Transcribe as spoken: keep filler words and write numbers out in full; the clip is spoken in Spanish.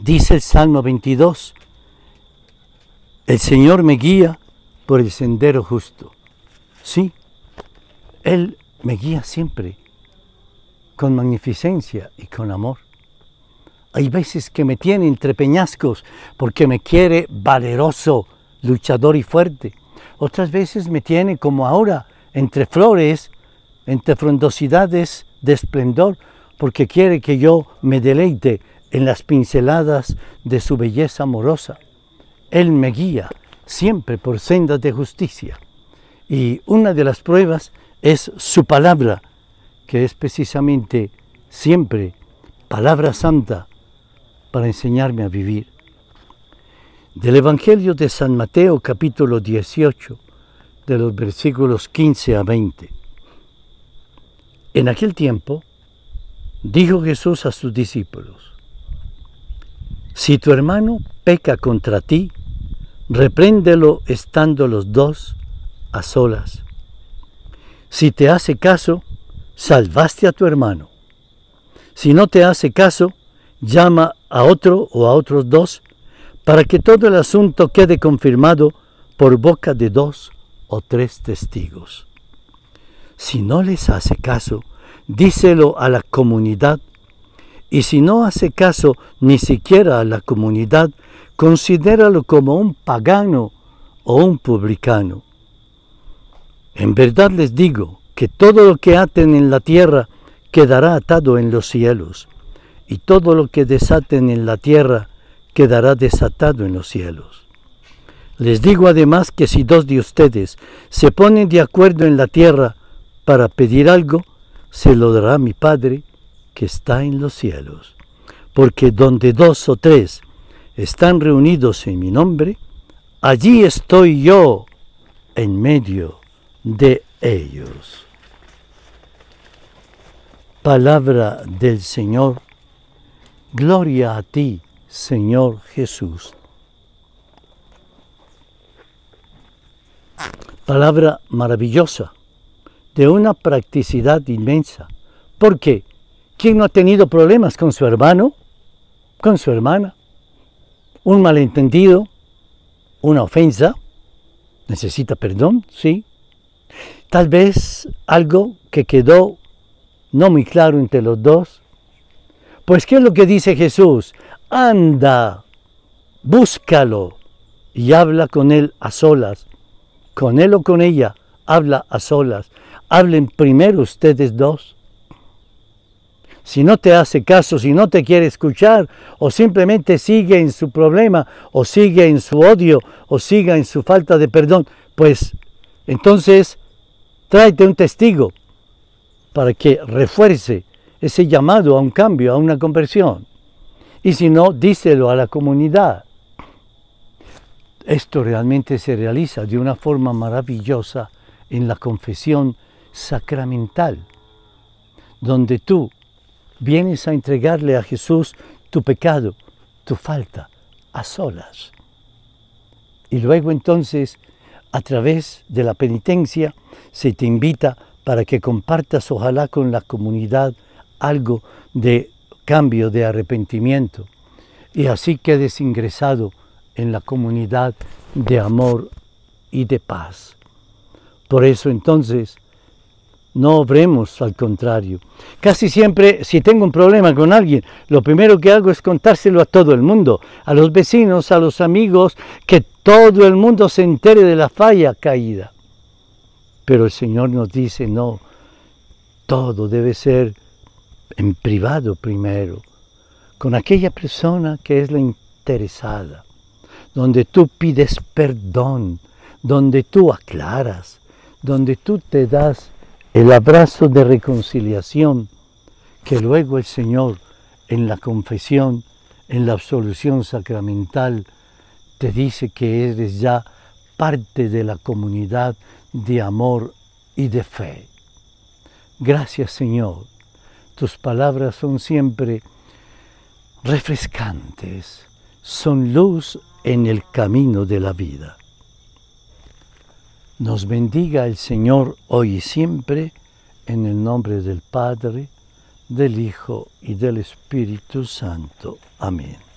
Dice el Salmo veintidós, el Señor me guía por el sendero justo. Sí, Él me guía siempre, con magnificencia y con amor. Hay veces que me tiene entre peñascos porque me quiere valeroso, luchador y fuerte. Otras veces me tiene como ahora, entre flores, entre frondosidades de esplendor, porque quiere que yo me deleite en las pinceladas de su belleza amorosa. Él me guía siempre por sendas de justicia. Y una de las pruebas es su palabra, que es precisamente siempre palabra santa para enseñarme a vivir. Del Evangelio de San Mateo, capítulo dieciocho, de los versículos quince a veinte. En aquel tiempo, dijo Jesús a sus discípulos: si tu hermano peca contra ti, repréndelo estando los dos a solas. Si te hace caso, salvaste a tu hermano. Si no te hace caso, llama a otro o a otros dos, para que todo el asunto quede confirmado por boca de dos o tres testigos. Si no les hace caso, díselo a la comunidad, y si no hace caso ni siquiera a la comunidad, considéralo como un pagano o un publicano. En verdad les digo que todo lo que aten en la tierra quedará atado en los cielos, y todo lo que desaten en la tierra quedará desatado en los cielos. Les digo además que si dos de ustedes se ponen de acuerdo en la tierra para pedir algo, se lo dará mi Padre que está en los cielos. Porque donde dos o tres están reunidos en mi nombre, allí estoy yo en medio de ellos. Palabra del Señor. Gloria a ti, Señor Jesús. Palabra maravillosa, de una practicidad inmensa. Porque ¿quién no ha tenido problemas con su hermano, con su hermana? Un malentendido, una ofensa, necesita perdón, sí. Tal vez algo que quedó no muy claro entre los dos. Pues ¿qué es lo que dice Jesús? Anda, búscalo y habla con él a solas. Con él o con ella, habla a solas. Hablen primero ustedes dos. Si no te hace caso, si no te quiere escuchar, o simplemente sigue en su problema, o sigue en su odio, o siga en su falta de perdón, pues entonces tráete un testigo para que refuerce ese llamado a un cambio, a una conversión. Y si no, díselo a la comunidad. Esto realmente se realiza de una forma maravillosa en la confesión sacramental, donde tú vienes a entregarle a Jesús tu pecado, tu falta, a solas. Y luego entonces, a través de la penitencia, se te invita para que compartas, ojalá con la comunidad, algo de cambio, de arrepentimiento, y así quedes ingresado en la comunidad de amor y de paz. Por eso entonces, no obremos al contrario. Casi siempre, si tengo un problema con alguien, lo primero que hago es contárselo a todo el mundo, a los vecinos, a los amigos, que todo el mundo se entere de la falla caída. Pero el Señor nos dice, no, todo debe ser en privado primero, con aquella persona que es la interesada, donde tú pides perdón, donde tú aclaras, donde tú te das el abrazo de reconciliación, que luego el Señor en la confesión, en la absolución sacramental, te dice que eres ya parte de la comunidad de amor y de fe. Gracias, Señor. Tus palabras son siempre refrescantes, son luz en el camino de la vida. Nos bendiga el Señor hoy y siempre, en el nombre del Padre, del Hijo y del Espíritu Santo. Amén.